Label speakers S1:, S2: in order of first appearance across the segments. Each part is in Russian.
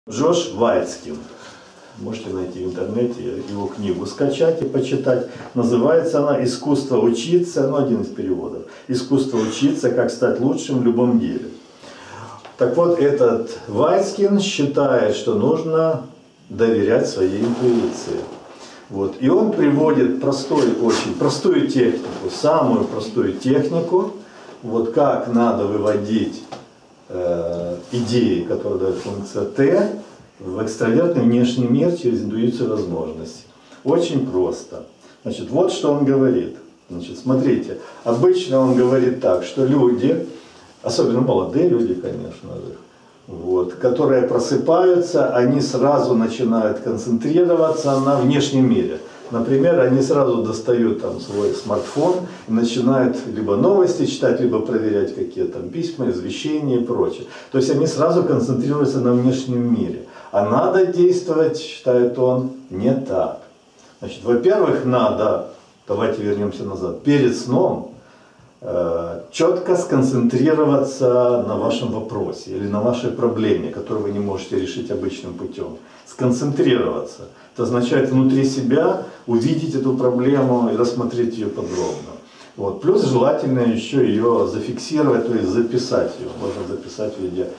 S1: Джош Вайцкин. Можете найти в интернете его книгу, скачать и почитать. Называется она «Искусство учиться», ну, один из переводов. «Искусство учиться, как стать лучшим в любом деле». Так вот, этот Вайцкин считает, что нужно доверять своей интуиции. Вот. И он приводит очень простую технику, самую простую технику, вот как надо выводить идеи, которые дают функция Т, в экстравертный внешний мир через интуицию возможностей. Очень просто. Значит, вот что он говорит. Значит, смотрите, обычно он говорит так, что люди, особенно молодые люди, конечно же, вот, которые просыпаются, они сразу начинают концентрироваться на внешнем мире. Например, они сразу достают там свой смартфон и начинают либо новости читать, либо проверять какие-то там письма, извещения и прочее. То есть они сразу концентрируются на внешнем мире. А надо действовать, считает он, не так. Значит, во-первых, надо, давайте вернемся назад, перед сном четко сконцентрироваться на вашем вопросе или на вашей проблеме, которую вы не можете решить обычным путем. Сконцентрироваться. Это означает внутри себя увидеть эту проблему и рассмотреть ее подробно. Вот. Плюс желательно еще ее зафиксировать, то есть записать ее. Можно записать в виде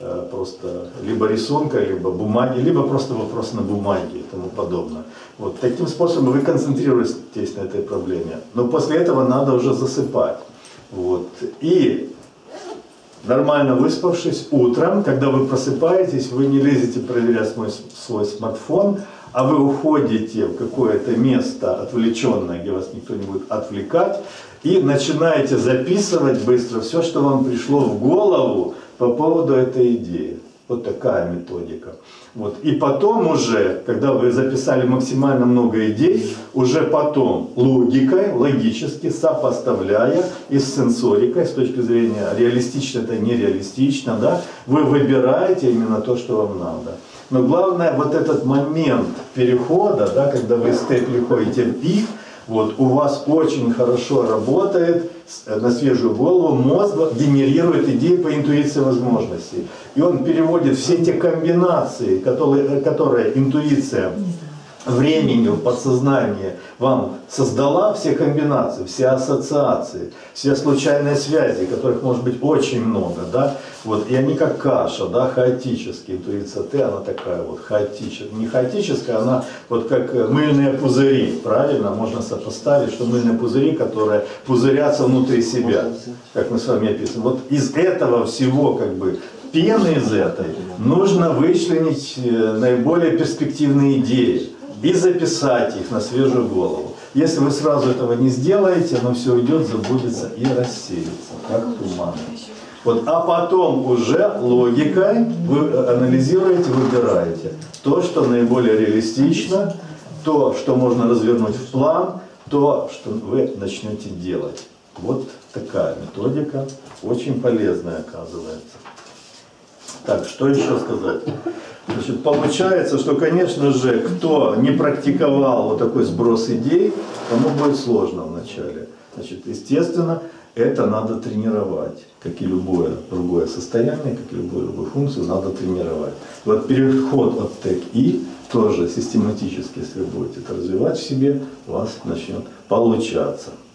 S1: просто либо рисунка, либо бумаги, либо просто вопрос на бумаге и тому подобное. Вот. Таким способом вы концентрируетесь на этой проблеме. Но после этого надо уже засыпать. Вот. И нормально выспавшись утром, когда вы просыпаетесь, вы не лезете проверять свой смартфон, а вы уходите в какое-то место отвлеченное, где вас никто не будет отвлекать, и начинаете записывать быстро все, что вам пришло в голову по поводу этой идеи. Вот такая методика. Вот. И потом уже, когда вы записали максимально много идей, уже потом логикой, логически сопоставляя и с сенсорикой, с точки зрения реалистично это нереалистично, да, вы выбираете именно то, что вам надо. Но главное, вот этот момент перехода, да, когда вы из Т переходите в И, вот, у вас очень хорошо работает на свежую голову, мозг генерирует идеи по интуиции возможностей. И он переводит все те комбинации, которые интуиция времени в подсознании вам создала, все комбинации, все ассоциации, все случайные связи, которых может быть очень много, да, вот, и они как каша, да, хаотические. Интуиция Т, она такая вот хаотическая, не хаотическая, она вот как мыльные пузыри, правильно, можно сопоставить, что мыльные пузыри, которые пузырятся внутри себя, как мы с вами описываем. Вот из этого всего, как бы, пены из этой, нужно вычленить наиболее перспективные идеи и записать их на свежую голову. Если вы сразу этого не сделаете, оно все уйдет, забудется и рассеется, как туман. Вот, а потом уже логикой вы анализируете, выбираете то, что наиболее реалистично, то, что можно развернуть в план, то, что вы начнете делать. Вот такая методика, очень полезная оказывается. Так, что еще сказать? Значит, получается, что, конечно же, кто не практиковал вот такой сброс идей, тому будет сложно вначале. Значит, естественно, это надо тренировать, как и любое другое состояние, как и любую функцию надо тренировать. Вот переход от Т к И тоже систематически, если вы будете это развивать в себе, у вас начнет получаться.